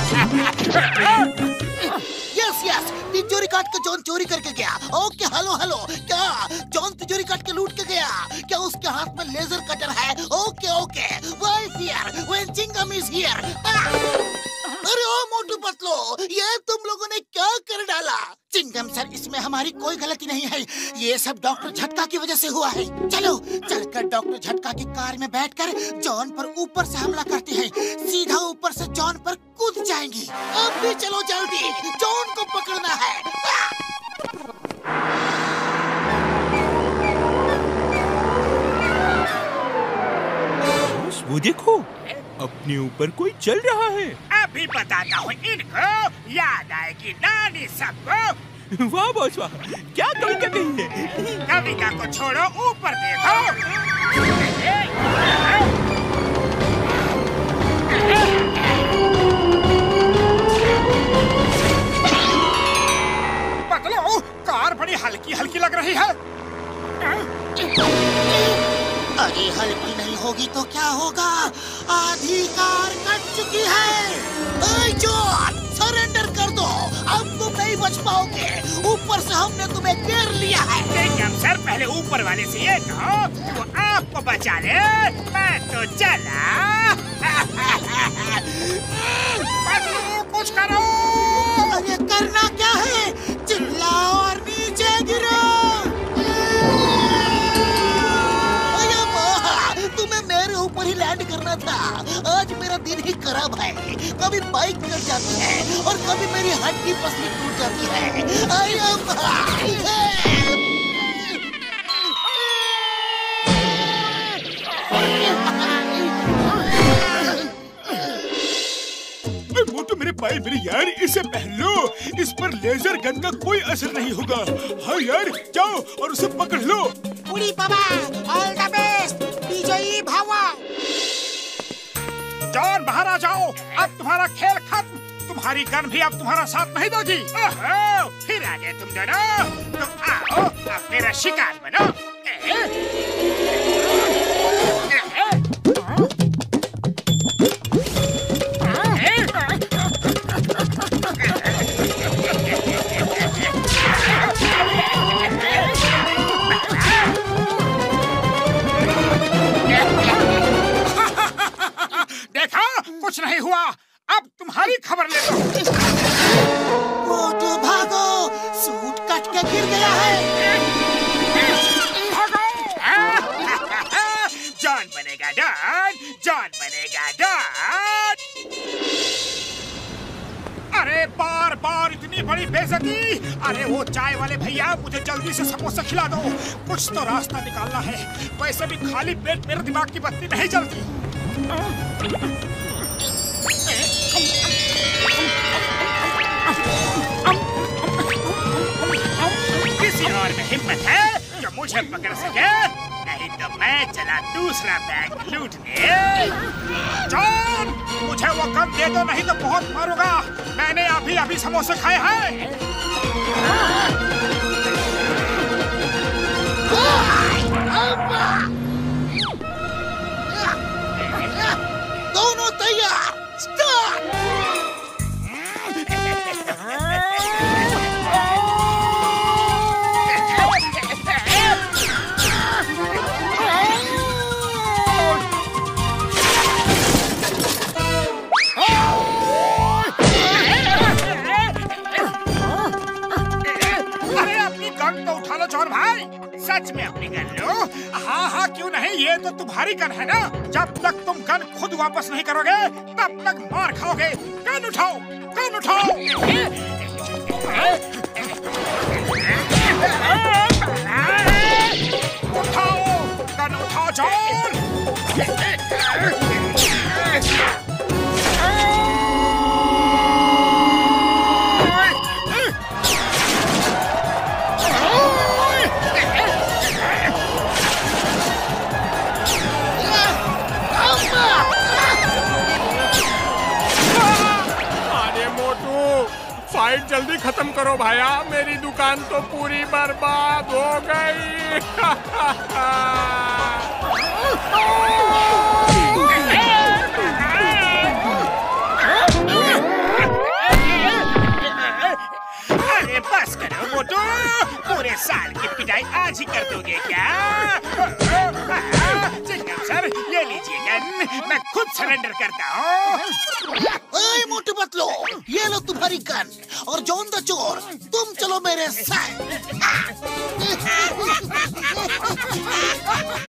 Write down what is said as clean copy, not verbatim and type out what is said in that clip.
Yes yes, तिजोरी काट के जॉन चोरी करके गया। ओके हेलो हेलो, क्या जॉन तिजोरी काट के लूट के गया? क्या उसके हाथ में लेजर कटर है? Okay okay, why here when chewing gum is here. अरे ओ मोटू पतलू, ये तुम लोगों ने क्या कर डाला? चिंगम सर, इसमें हमारी कोई गलती नहीं है, ये सब डॉक्टर झटका की वजह से हुआ है। चलो चलकर डॉक्टर झटका की कार में बैठकर जॉन पर ऊपर से हमला करते हैं। सीधा ऊपर से जॉन पर कूद जाएंगे। अब भी चलो जल्दी, जॉन को पकड़ना है। वो देखो, अपने ऊपर कोई चल रहा है। अभी बताता हूँ इनको, याद आएगी नानी सबको। वाह बॉस वाह, क्या कविता कही है। कविता को छोड़ो, ऊपर देखो। पतलू, कार बड़ी हल्की हल्की लग रही है। अरे हल्की नहीं होगी तो क्या होगा? आधी कार कट चुकी है। जॉन, सरेंडर कर दो, अब तुम नहीं बच पाओगे। ऊपर से हमने तुम्हें घेर लिया है। चिंगम सर, पहले ऊपर वाले से ये कहो वो आपको बचा ले, मैं तो चला। पतलू, कुछ करो। अरे करना क्या है? चिल्लाओ और नीचे गिरो। तुम्हें मेरे ऊपर ही लैंड करना था। आज मेरा दिन ही खराब है। कभी बाइक गिर जाती है और कभी मेरी हड्डी पसली टूट जाती है। मोटू मेरे भाई, मेरे यार, इसे पहन लो। इस पर लेजर गन का कोई असर नहीं होगा। हाँ यार, जाओ और उसे पकड़ लो। उड़ी बाबा, ऑल द बेस्ट, विजयी भव। जॉन, बाहर आ जाओ, अब तुम्हारा खेल खत्म। तुम्हारी गन भी अब तुम्हारा साथ नहीं देगी। फिर आ गए तुम दोनों। तुम आओ, अब मेरा शिकार बनो। कुछ नहीं हुआ, अब तुम्हारी खबर ले लो। मोटू भागो, सूट कट के गिर गया है। भागो। जॉन बनेगा डॉन, जॉन बनेगा डॉन। अरे बार बार इतनी बड़ी बेइज्जती। अरे वो चाय वाले भैया, मुझे जल्दी से समोसा खिला दो। कुछ तो रास्ता निकालना है। वैसे भी खाली पेट मेरे दिमाग की बत्ती नहीं जलती। किसी और में हिम्मत है जो मुझे पकड़ सके? नहीं तो मैं चला दूसरा बैग लूटने। जॉन, मुझे वो गन दे दो, नहीं तो बहुत मारूंगा। मैंने अभी अभी समोसे खाए हैं। दोनों तैयार, स्टार्ट। जॉन भाई, सच में अपनी गन लो। हाँ हाँ, क्यों नहीं, ये तो तुम्हारी गन है ना। जब तक तुम गन खुद वापस नहीं करोगे तब तक मार खाओगे। गन उठाओ, गन उठाओ। उठाओ, गन उठाओ जॉन। फाइट जल्दी खत्म करो भाया, मेरी दुकान तो पूरी बर्बाद हो गई। मोटू, पूरे साल की पिटाई आज ही कर दोगे क्या? चिंगम सर, ये लीजिए गन, मैं खुद सरेंडर करता हूँ। ओए मोटू पतलू, ये लो तुम्हारी गन और जॉन द चोर, तुम चलो मेरे साथ।